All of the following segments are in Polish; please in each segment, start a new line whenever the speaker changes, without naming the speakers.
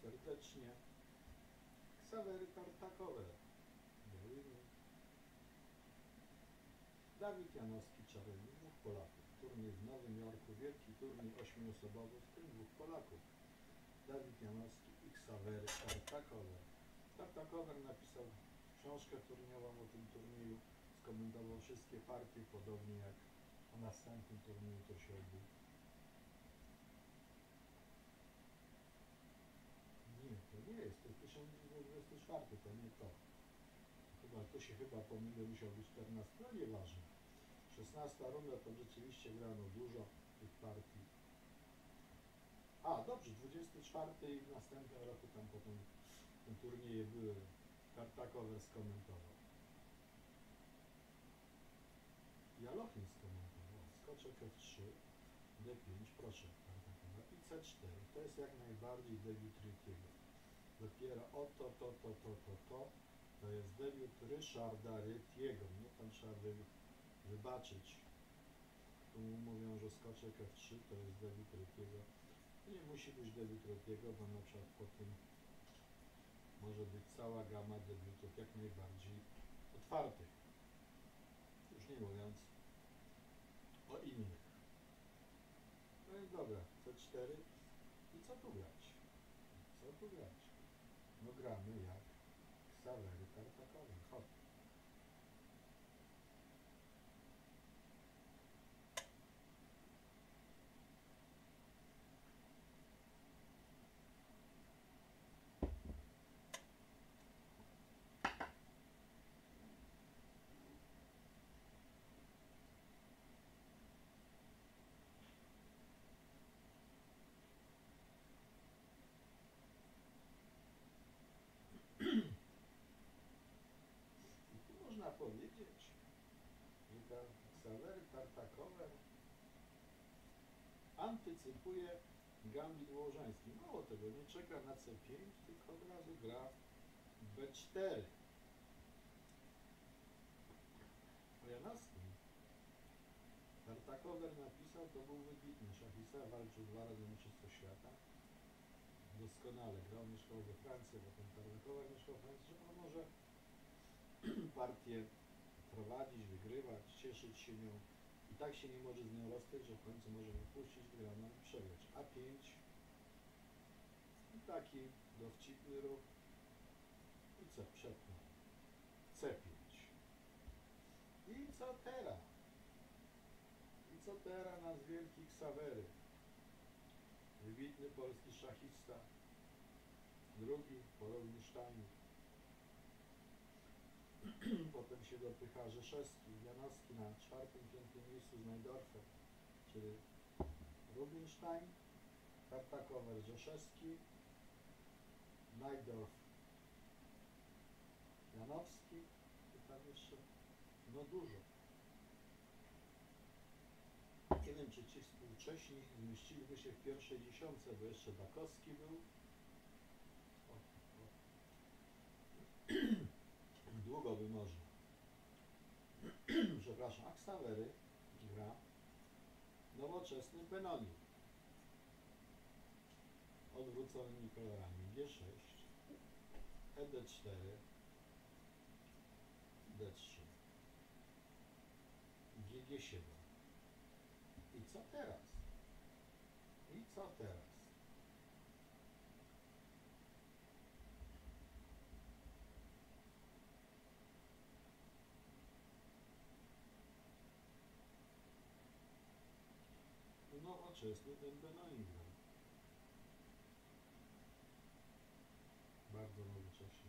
serdecznie. Ksawery tartakowe. Dawid Janowski, czarownik, 2 Polaków. Turniej w Nowym Jorku, wielki turniej 8-osobowy, w tym 2 Polaków. Dawid Janowski i Ksawery tartakowe. Tartakower napisał książkę turniejową o tym turnieju, skomentował wszystkie partie, podobnie jak o następnym turnieju to się odbył. Nie, to nie jest, to 1924, to nie to. To się chyba pomylił, musiał być 14, no nieważne. 16 runda to rzeczywiście grano dużo tych partii. A, dobrze, 24 i w następnym roku tam potem turnieje były. Tartakower skomentował. Jalochin skomentował. Skoczek F3, D5, proszę Tartakower. I C4. To jest jak najbardziej debiut Rickiego. Dopiero oto, to jest debiut Ryszarda Rickiego. Mnie tam trzeba wybaczyć. Tu mówią, że skoczek F3 to jest debiut Rickiego. Nie musi być debiut Rickiego, bo na przykład po tym może być cała gama debiutów jak najbardziej otwartych. Już nie mówiąc o innych. No i dobra, C4. I co tu grać? Co tu grać? No gramy jak Ksawery tartakowe. Hop. Można powiedzieć, że Ksawery tartakowe antycypuje gambit łożański. Mało tego, nie czeka na C5, tylko od razu gra B4. O Janowskim Tartakower napisał, to był wybitny szachista, walczył 2 razy mistrzostwo świata. Doskonale grał, mieszkał we Francji, bo ten Tartakower mieszkał we Francji, że on może partię prowadzić, wygrywać, cieszyć się nią i tak się nie może z nią rozstać, że w końcu może wypuścić wygraną i przegrać. A5 i taki dowcipny ruch i co przepnął? C5. I co teraz? I co teraz nasz wielki Ksawery? Wybitny polski szachista, drugi po Rubinsteinu. Potem się dopycha Rzeszewski, Janowski na 4., 5. miejscu z Najdorfem, czyli Rubinstein, Tartakower, Rzeszewski, Najdorf, Janowski i tam jeszcze, no dużo. Nie wiem, czy ci współcześni zmieściliby się w pierwszej dziesiątce, bo jeszcze Bakowski był. Długo by można. Przepraszam, a Ksawery gra nowoczesny Benoni. Odwróconymi kolorami G6, ED4, D3, GG7. I co teraz? I co teraz? Nowoczesny ten Benoni gra. Bardzo nowocześnie.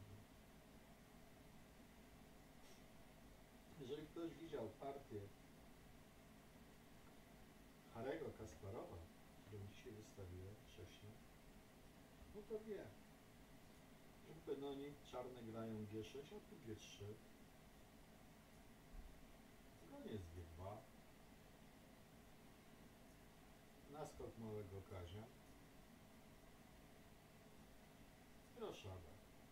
Jeżeli ktoś widział partię Harego Kasparowa, którą dzisiaj wystawiłem wcześniej, no to wie, że w Benoni czarne grają G6, a tu G3. Koniec G2. Naskok małego Kazia. Roszada.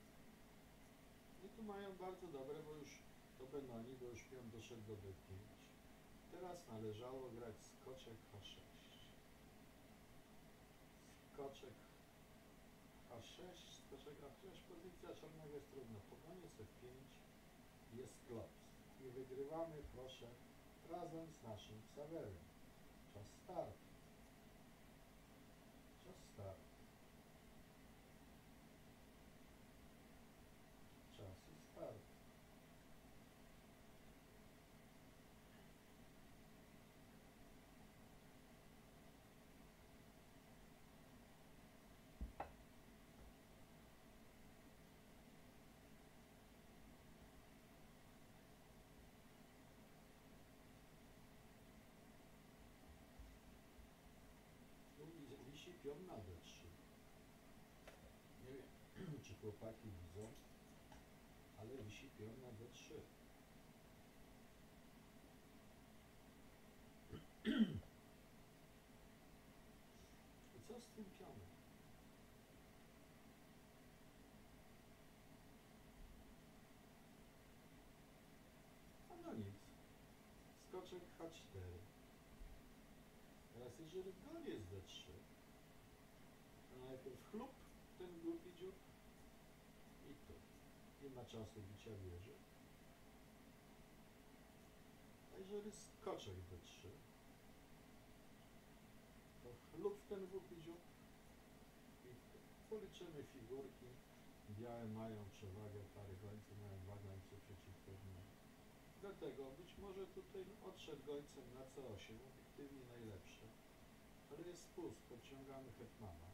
I tu mają bardzo dobre, bo już to Benoni, bo już pion doszedł do B5. Teraz należało grać skoczek H6. Skoczek H6. H6, skoczek A6, pozycja czarnego jest trudna. Po koniec F5 jest klops. I wygrywamy, proszę, razem z naszym Ksawerym. Czas start. Czas start. Czas i start. Tu wisi pion na D3. Nie wiem, czy chłopaki widzą, ale wisi pion na D3. I co z tym pionem? A no nic. Skoczek H4. Teraz jeżeli goniec D3, to najpierw chlub ten głupi dziób i tu. Nie ma czasu bicia wieży. A jeżeli skoczek D3, to chlub ten głupi dziób i tu. Policzymy figurki. Białe mają przewagę, pary gońcy mają 2 gońce przeciwko dniu. Dlatego być może tutaj odszedł gońcem na C8, obiektywnie najlepsze. Ale jest spust, podciągamy hetmana.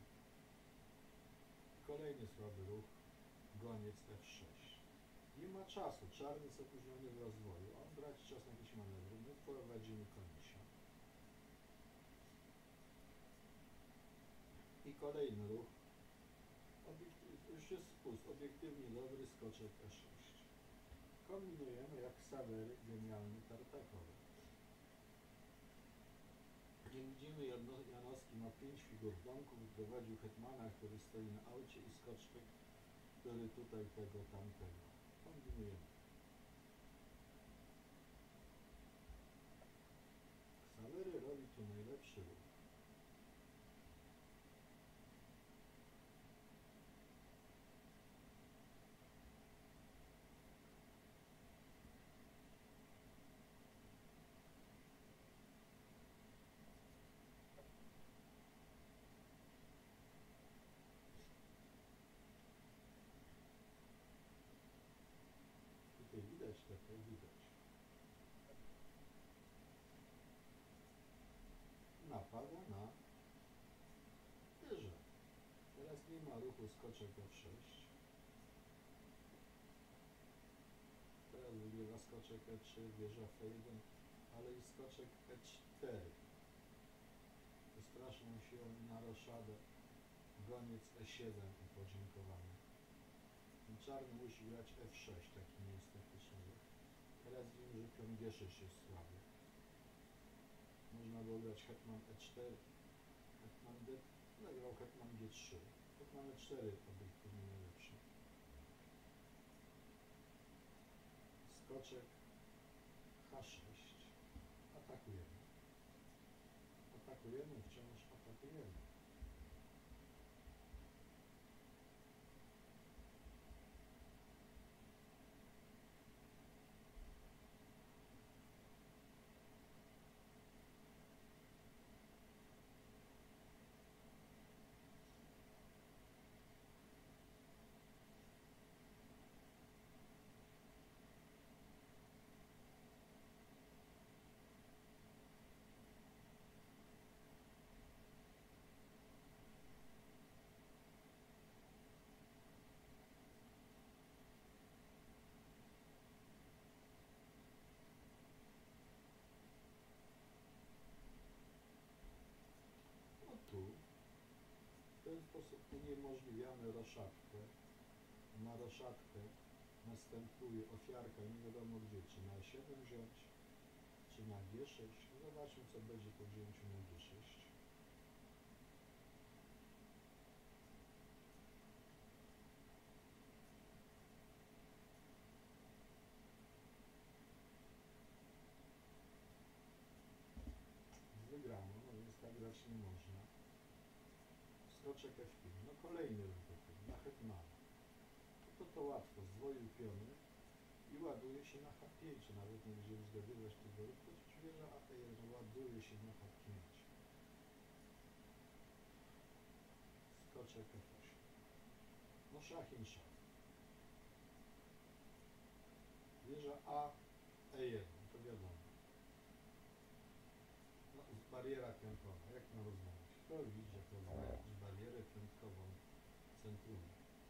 Kolejny słaby ruch, goniec F6. Nie ma czasu, czarny jest opóźniony w rozwoju. On traci czas na jakieś manewry, my wprowadzimy konisia. I kolejny ruch, już jest spust, obiektywnie dobry, skoczek E6. Kombinujemy jak Ksawery genialny tartakowy. Jak widzimy, Janowski ma 5 figur w domku, wyprowadził hetmana, który stoi na aucie i skoczek, który tutaj tego, tamtego. Kombinujemy. Ksawery robi tu najlepszy ruch. Tutaj widać, tak widać. Napada na wieżę. Teraz nie ma ruchu skoczek F6. Teraz wygrywa skoczek E3, wieża F1, ale i skoczek E4. To straszną siłą na roszadę. Goniec E7 i podziękowanie. Czarny musi grać F6, taki nieestetyczny ruch. Teraz widzimy, że pion G6 jest słaby. Można było grać hetman E4, hetman D, zagrał hetman G3. Hetman E4 obiektywnie najlepszy. Skoczek H6. Atakujemy. Atakujemy, wciąż atakujemy. Tu w ten sposób uniemożliwiamy roszadkę. Na roszadkę następuje ofiarka, nie wiadomo gdzie, czy na E7 wziąć, czy na G6. Zobaczmy, co będzie po wzięciu na G6. Wygrano, no więc tak grać nie można. Skoczek F5, no kolejny ruch. na hetmana. To łatwo, zdwoił piony i ładuje się na H5, nawet nie będziemy zgadywać tego ruchu, chociaż wieża A1 ładuje się na H5. Skoczek F8. No szach in szach. Wieża A, E1, to wiadomo. No, bariera piątkowa, jak ma rozmawiać? Kto widzi, jak rozmawiać barierę piątkową centrum?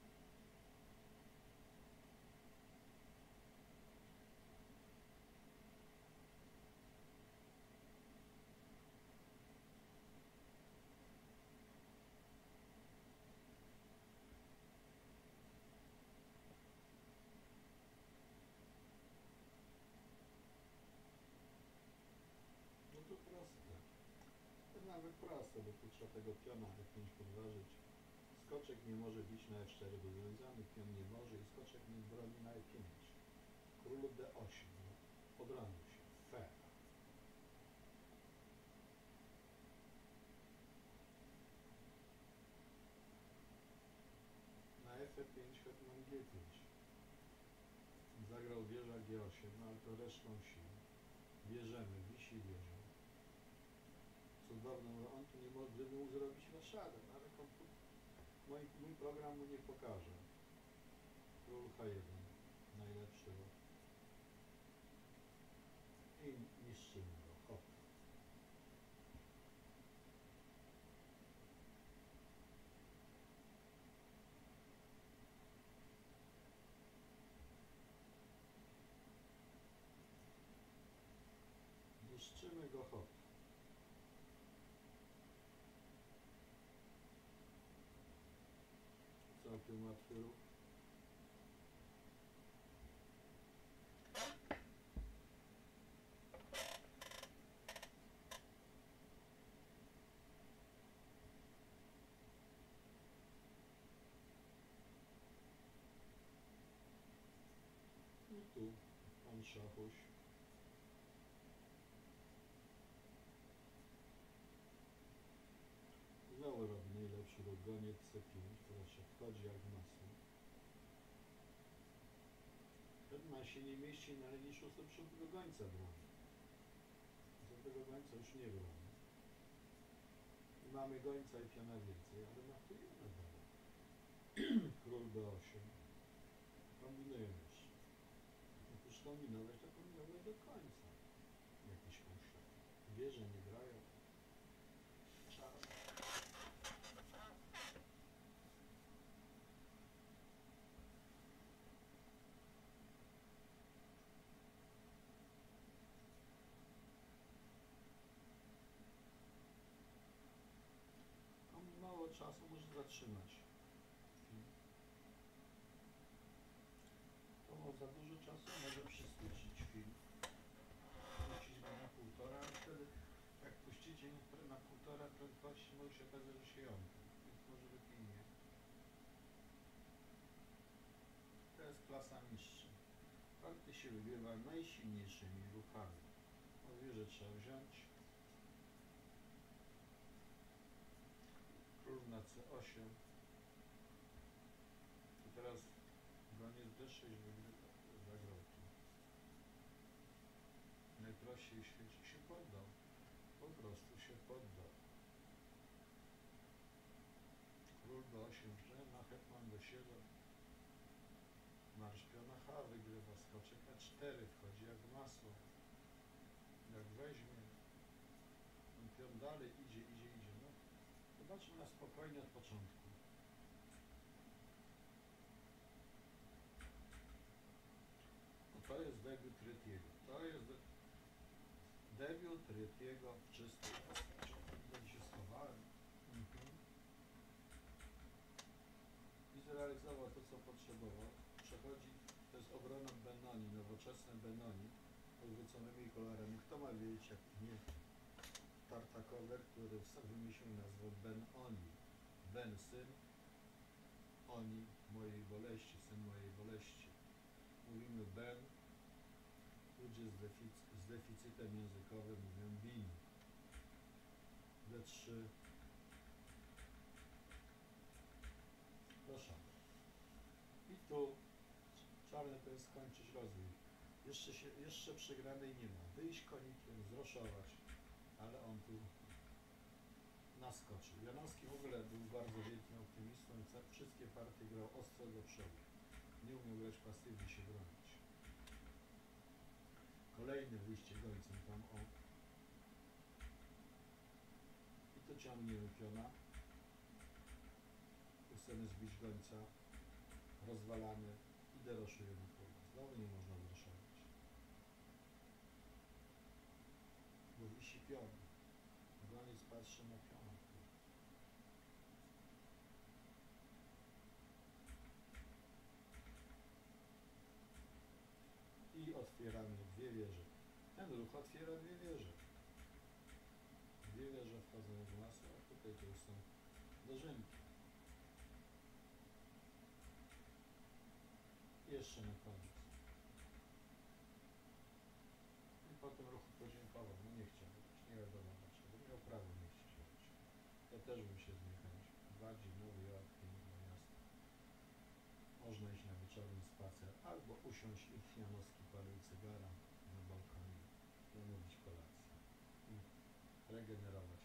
No to proste. To nawet proste, bo tu trzeba tego piona F5 podważyć. Skoczek nie może bić na F4, bo związany pion nie może i skoczek nie broni na E5. Król D8, no, obronił się. Fair. Na F5 hetman G5. Zagrał wieża G8, no ale to resztą sił. Bierzemy, wisi wieżą. Cudowną, on tu nie może, gdyby mógł zrobić raszadę, no ale mój program mu nie pokaże. Król H1, najlepszy ruch. I niszczymy go, hop. Niszczymy go, hop. Całkiem łatwy ruch. I tu pan szachuś. Znowu robi najlepszy ruch, goniec C5, proszę, wchodzi jak masło. Hetman się nie mieści na linii szóstej, przed tego gońca broni. Za tego gońca już nie broni. I mamy gońca i piona więcej, ale matujemy dalej. Król B8. Kombinujemy jeszcze. Jak już kombinować, to kombinować do końca. Jakiś konszak. Wieże nie grają. Czarne. Mało czasu, może zatrzymać. To za dużo czasu może przyspieszyć film. Puścić go na 1,5, a wtedy jak puścicie na 1,5 prędkości, może się okazać, że się jąka. Więc może lepiej nie. To jest klasa mistrza. Partie się wygrywa najsilniejszymi ruchami. Mówię, że trzeba wziąć. Król na C8. I teraz goniec D6 wygrywa. Zagrał tu. Najprościej w świecie się poddał. Po prostu się poddał. Król D8, na hetman D7. Marsz piona H wygrywa, skoczek E4, wchodzi jak masło. Jak weźmie, ten pion dalej idzie. No, zobaczmy na spokojnie od początku. No to jest debiut Retiego. To jest debiut Retiego w czystej postaci. Tutaj się schowałem. I zrealizował to, co potrzebował. Przechodzi, to jest obrona Benoni, nowoczesne Benoni, odwróconymi kolorami. Kto ma wiedzieć, jak nie Tartakower, który wymyślił nazwę Ben-Oni. Ben, syn, Oni, mojej boleści, syn mojej boleści. Mówimy Ben, ludzie z deficytem językowym mówią bin. D3. Proszę. Tu czarny to jest skończyć rozwój. Jeszcze przegranej nie ma. Wyjść konikiem, zroszować, ale on tu naskoczył. Janowski w ogóle był bardzo wielkim optymistą i wszystkie partie grał ostro do przodu. Nie umiał grać pasywnie, się bronić. Kolejne wyjście gońcem tam o. I tu ciągniemy piona. Chcemy zbić gońca. Rozwalamy i deroszujemy kółko. Znowu nie można zraszować. Bo wisi pion. Goniec patrzy na piona. I otwieramy dwie wieże. Ten ruch otwiera dwie wieże. Dwie wieże wchodzą w masę, a tutaj to już są dożynki. I jeszcze na koniec. I po tym ruchu podziękował. No nie chciał być. Nie wiadomo dlaczego. Miał prawo nie chcieć. Ja też bym się z niej chęcił. Bardziej Nowy Jork, piękne miasto. Można iść na wieczorny spacer albo usiąść i Janowski palił cygara na balkonie, zamówić kolację i regenerować.